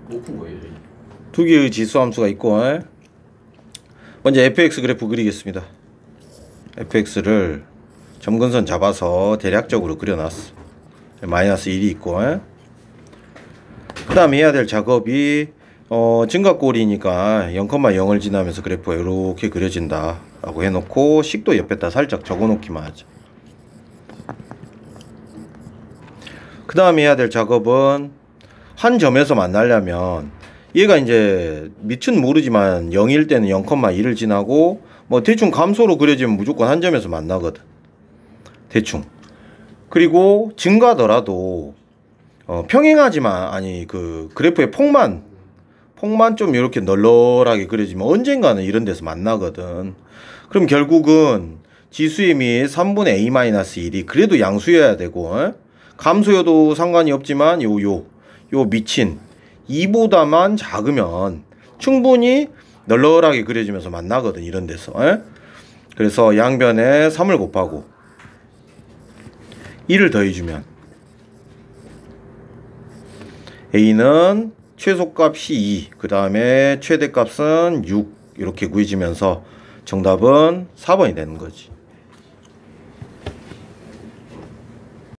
높은 거예요. 두 개의 지수 함수가 있고, 먼저 fx 그래프 그리겠습니다. fx를 점근선 잡아서 대략적으로 그려놨어. 마이너스 1이 있고, 그 다음에 해야 될 작업이 증가꼴이니까 0,0을 지나면서 그래프가 이렇게 그려진다 라고 해놓고 식도 옆에다 살짝 적어놓기만 하죠. 그 다음에 해야 될 작업은 한 점에서 만나려면 얘가 이제 밑은 모르지만 0일 때는 0,1을 지나고 뭐 대충 감소로 그려지면 무조건 한 점에서 만나거든. 대충. 그리고 증가더라도 평행하지만 아니 그 그래프의 폭만 좀 이렇게 널널하게 그려지면 언젠가는 이런 데서 만나거든. 그럼 결국은 지수의 미 3분의 a-1이 그래도 양수여야 되고, 감소여도 상관이 없지만 요 밑인 2보다만 작으면 충분히 널널하게 그려지면서 만나거든, 이런 데서. 그래서 양변에 3을 곱하고 1을 더해주면 a는 최소값이 2, 그 다음에 최대값은 6 이렇게 구해지면서 정답은 4번이 되는 거지.